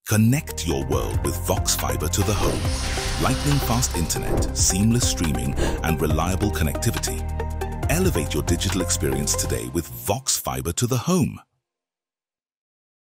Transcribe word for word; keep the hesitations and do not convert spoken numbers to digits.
Connect your world with Vox Fibre to the home. Lightning-fast internet, seamless streaming, and reliable connectivity. Elevate your digital experience today with Vox Fibre to the home.